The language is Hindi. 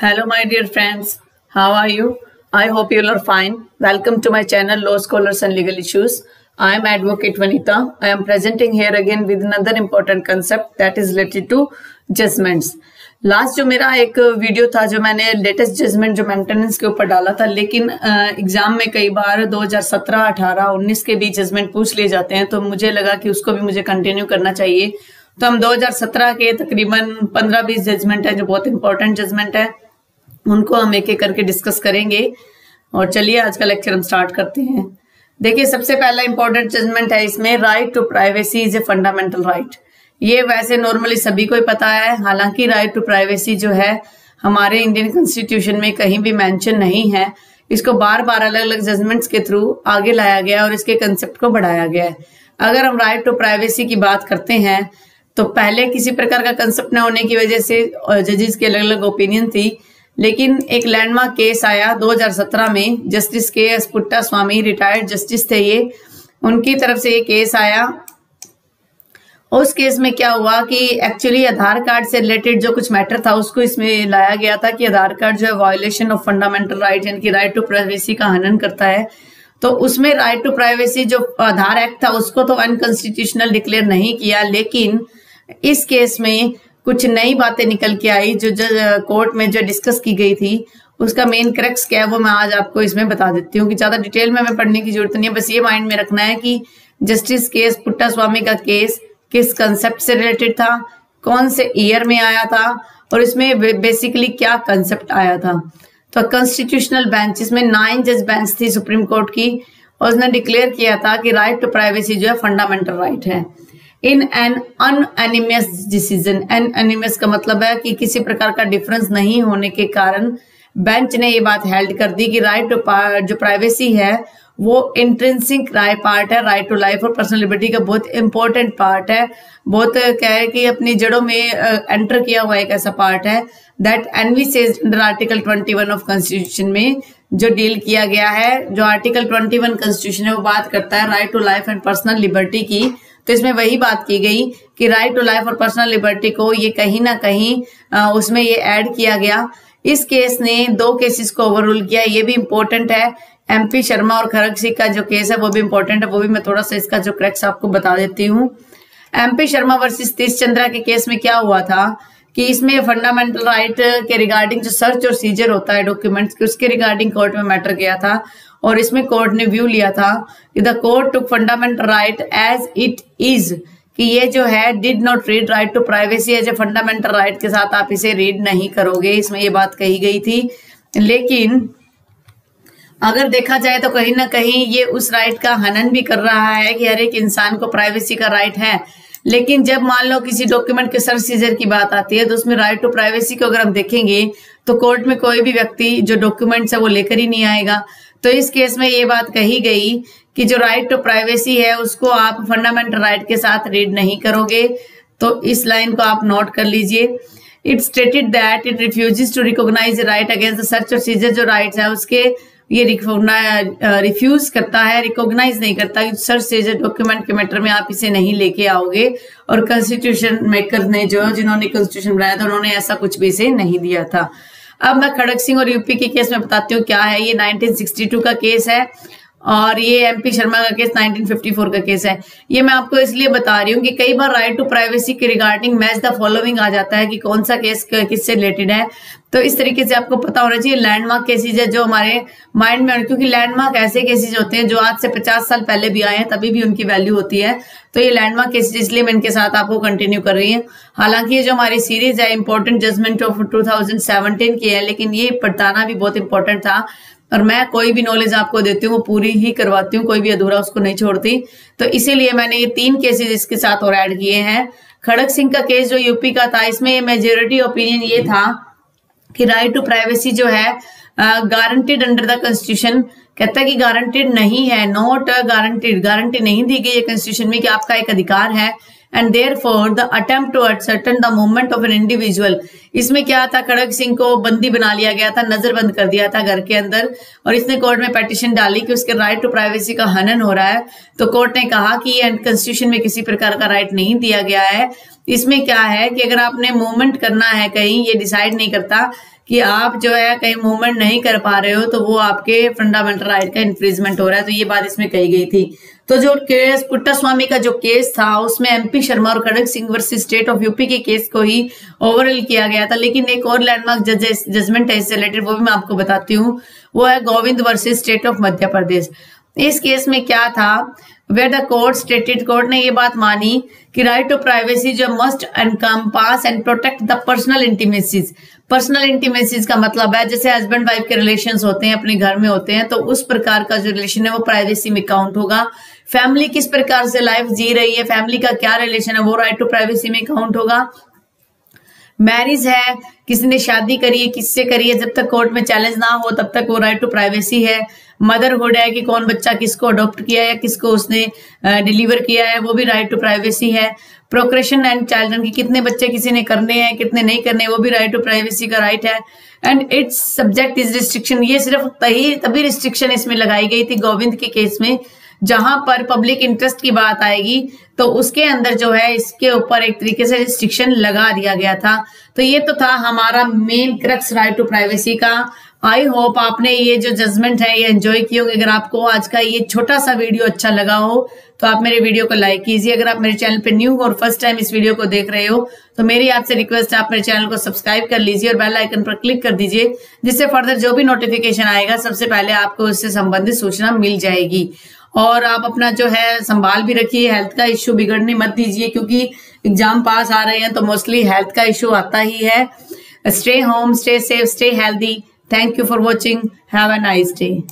Hello, my dear friends. How are you? I hope you all are fine. Welcome to my channel, Law Scholars and Legal Issues. I am Advocate Vanita. I am presenting here again with another important concept that is related to judgments. Last जो मेरा एक वीडियो था जो मैंने लेटेस्ट जजमेंट जो मेंटेनेंस के ऊपर डाला था, लेकिन एग्जाम में कई बार 2017, 18, 19 के भी जजमेंट पूछ लिए जाते हैं, तो मुझे लगा कि उसको भी मुझे कंटिन्यू करना चाहिए। तो हम 2017 के तकरीबन 15-20 जजमेंट है जो बहुत इंपॉर्टेंट जजमेंट है, उनको हम एक एक करके डिस्कस करेंगे। और चलिए आज का लेक्चर हम स्टार्ट करते हैं। देखिए, सबसे पहला इंपॉर्टेंट जजमेंट है इसमें, right to privacy is a fundamental right. ये वैसे नॉर्मली सभी को ही पता है, हालांकि राइट टू प्राइवेसी जो है हमारे इंडियन कॉन्स्टिट्यूशन में कहीं भी मेंशन नहीं है। इसको बार बार अलग अलग जजमेंट्स के थ्रू आगे लाया गया और इसके कंसेप्ट को बढ़ाया गया है। अगर हम राइट टू प्राइवेसी की बात करते हैं तो पहले किसी प्रकार का कंसेप्ट न होने की वजह से जजेस की अलग अलग ओपिनियन थी, लेकिन एक लैंडमार्क केस आया 2017 में। जस्टिस के एस पुट्टास्वामी रिटायर्ड जस्टिस थे ये, उनकी तरफ से ये केस आया। उस केस में क्या हुआ कि एक्चुअली आधार कार्ड से रिलेटेड जो कुछ मैटर था उसको इसमें लाया गया था कि आधार कार्ड जो है वायलेशन ऑफ फंडामेंटल राइट यानी कि राइट टू प्राइवेसी का हनन करता है। तो उसमें राइट टू प्राइवेसी जो आधार एक्ट था उसको तो अनकॉन्स्टिट्यूशनल डिक्लेयर नहीं किया, लेकिन इस केस में कुछ नई बातें निकल के आई जो कोर्ट में जो डिस्कस की गई थी। उसका मेन क्रक्स क्या है वो मैं आज आपको इसमें बता देती हूँ कि ज्यादा डिटेल में हमें पढ़ने की जरूरत नहीं है। बस ये माइंड में रखना है कि जस्टिस के एस पुट्टास्वामी का केस किस कंसेप्ट से रिलेटेड था, कौन से ईयर में आया था और इसमें बेसिकली क्या कंसेप्ट आया था। तो कॉन्स्टिट्यूशनल बेंच, इसमें 9 जज बेंच थी सुप्रीम कोर्ट की, और उसने डिक्लेयर किया था कि राइट टू प्राइवेसी जो है फंडामेंटल राइट है इन एन अनएनिमस डिसीजन। अनएनिमस का मतलब है कि किसी प्रकार का डिफरेंस नहीं होने के कारण बेंच ने ये बात हेल्ड कर दी कि राइट टू जो प्राइवेसी है वो इंट्रिंसिक पार्ट है, राइट टू लाइफ और पर्सनल लिबर्टी का बहुत इंपॉर्टेंट पार्ट है। बहुत क्या है कि अपनी जड़ों में एंटर किया हुआ एक ऐसा पार्ट है that envisages under article 21 of constitution में जो डील किया गया है। जो आर्टिकल 21 कॉन्स्टिट्यूशन है वो बात करता है right to life and personal liberty की। तो इसमें वही बात की गई कि राइट टू लाइफ और पर्सनल लिबर्टी को ये कहीं ना कहीं उसमें ये ऐड किया गया। इस केस ने 2 केसेस को ओवररूल किया, ये भी इंपॉर्टेंट है। एमपी शर्मा और खड़ग सिंह का जो केस है वो भी इंपॉर्टेंट है, वो भी मैं थोड़ा सा इसका जो क्रैक्स आपको बता देती हूँ। एमपी शर्मा वर्सेस तीस चंद्रा के केस में क्या हुआ था कि इसमें फंडामेंटल राइट के रिगार्डिंग जो सर्च और सीजर होता है डॉक्यूमेंट्स के, उसके रिगार्डिंग कोर्ट में मैटर गया था और इसमें कोर्ट ने व्यू लिया था कि the court took fundamental right as it is, कि ये जो है did not read right to privacy as a fundamental right के साथ आप इसे रीड नहीं करोगे, इसमें ये बात कही गई थी। लेकिन अगर देखा जाए तो कहीं ना कहीं ये उस राइट का हनन भी कर रहा है कि हर एक इंसान को प्राइवेसी का राइट है। लेकिन जब मान लो किसी डॉक्यूमेंट के सर्च सीजर की बात आती है तो उसमें राइट टू प्राइवेसी को अगर हम देखेंगे तो कोर्ट में कोई भी व्यक्ति जो डॉक्यूमेंट्स है वो लेकर ही नहीं आएगा। तो इस केस में ये बात कही गई कि जो राइट टू प्राइवेसी है उसको आप फंडामेंटल राइट के साथ रीड नहीं करोगे। तो इस लाइन को आप नोट कर लीजिए। It stated that it refuses to recognise right against the search और सीजर, जो राइट्स है उसके ये रिफ्यूज करता है, रिकॉग्नाइज नहीं करता कि सर्च सीजर डॉक्यूमेंट के मैटर में आप इसे नहीं लेके आओगे। और कॉन्स्टिट्यूशन मेकर ने जो जिन्होंने कॉन्स्टिट्यूशन बनाया था उन्होंने ऐसा कुछ भी इसे नहीं दिया था। अब मैं खड़ग सिंह और यूपी के केस में बताती हूँ क्या है। ये 1962 का केस है और ये एमपी शर्मा का केस 1954 का केस है। ये मैं आपको इसलिए बता रही हूँ कि कई बार राइट टू प्राइवेसी के रिगार्डिंग मैच द फॉलोइंग आ जाता है कि कौन सा केस किससे रिलेटेड है। तो इस तरीके से आपको पता होना चाहिए लैंडमार्क केसेज है जो हमारे माइंड में, क्योंकि लैंडमार्क ऐसे केसेज होते हैं जो आज से 50 साल पहले भी आए हैं तभी भी उनकी वैल्यू होती है। तो ये लैंडमार्क केसेज इसलिए मैं इनके साथ आपको कंटिन्यू कर रही हूँ। हालांकि ये जो हमारी सीरीज है इंपॉर्टेंट जजमेंट ऑफ 2017 की है, लेकिन ये बताना भी बहुत इंपॉर्टेंट था और मैं कोई भी नॉलेज आपको देती हूँ वो पूरी ही करवाती हूँ, कोई भी अधूरा उसको नहीं छोड़ती। तो इसीलिए मैंने ये 3 केसेस इसके साथ और ऐड किए हैं। खड़ग सिंह का केस जो यूपी का था, इसमें मेजोरिटी ओपिनियन ये था कि राइट टू प्राइवेसी जो है गारंटीड अंडर द कॉन्स्टिट्यूशन। कहता है कि गारंटीड नहीं है, नॉट गारंटीड, गारंटी नहीं दी गई है कॉन्स्टिट्यूशन में कि आपका एक अधिकार है and therefore the attempt to ascertain the movement of an individual। इसमें क्या था, खड़ग सिंह को बंदी बना लिया गया था, नजरबंद कर दिया था घर के अंदर, और इसने कोर्ट में पिटीशन डाली कि उसके राइट टू प्राइवेसी का हनन हो रहा है। तो कोर्ट ने कहा कि ये कॉन्स्टिट्यूशन में किसी प्रकार का राइट नहीं दिया गया है। इसमें क्या है कि अगर आपने मूवमेंट करना है कहीं, ये डिसाइड नहीं करता कि आप जो है कहीं मूवमेंट नहीं कर पा रहे हो, तो वो आपके फंडामेंटल राइट का इन्फ्रिंजमेंट हो रहा है। तो ये बात इसमें कही गई थी। तो जो केस पुट्टास्वामी का जो केस था उसमें MP शर्मा और Kharak Singh versus state of UP के केस को ही ओवरऑल किया गया था। लेकिन एक और लैंडमार्क जजमेंट है इससे रिलेटेड, वो भी मैं आपको बताती हूँ। वो है Govind versus state of Madhya Pradesh. इस केस में क्या था, where the court stated, court ने ये बात मानी कि राइट टू प्राइवेसी जो must encompass and protect the personal intimacies. Personal intimacies का मतलब है जैसे हस्बैंड वाइफ के रिलेशंस होते हैं, अपने घर में होते हैं, तो उस प्रकार का जो रिलेशन है वो प्राइवेसी में काउंट होगा। फैमिली किस प्रकार से लाइफ जी रही है, फैमिली का क्या रिलेशन है, वो राइट टू प्राइवेसी में काउंट होगा। मैरिज है, किसी ने शादी करी है, किससे करी है, जब तक कोर्ट में चैलेंज ना हो तब तक वो राइट टू प्राइवेसी है। मदरहुड है कि कौन बच्चा किसको अडॉप्ट किया है या किसको उसने डिलीवर किया है, वो भी राइट टू प्राइवेसी है। प्रोक्रेशन एंड चाइल्ड्रन की कितने बच्चे किसी ने करने हैं कितने नहीं करने, वो भी राइट टू प्राइवेसी का राइट है। And its subject is restriction, ये सिर्फ तभी रिस्ट्रिक्शन इसमें लगाई गई थी गोविंद के केस में, जहां पर पब्लिक इंटरेस्ट की बात आएगी तो उसके अंदर जो है इसके ऊपर एक तरीके से रिस्ट्रिक्शन लगा दिया गया था। तो ये तो था हमारा main crux right to privacy का। आई होप आपने ये जो जजमेंट है ये एंजॉय किए होंगे। अगर आपको आज का ये छोटा सा वीडियो अच्छा लगा हो तो आप मेरे वीडियो को लाइक कीजिए। अगर आप मेरे चैनल पे न्यू हो और फर्स्ट टाइम इस वीडियो को देख रहे हो तो मेरी आपसे रिक्वेस्ट है आप मेरे चैनल को सब्सक्राइब कर लीजिए और बेल आइकन पर क्लिक कर दीजिए, जिससे फर्दर जो भी नोटिफिकेशन आएगा सबसे पहले आपको उससे संबंधित सूचना मिल जाएगी। और आप अपना जो है संभाल भी रखिए, हेल्थ का इश्यू बिगड़ने मत दीजिए, क्योंकि एग्जाम पास आ रहे हैं तो मोस्टली हेल्थ का इश्यू आता ही है। Stay home, stay safe, stay healthy. Thank you for watching. Have a nice day.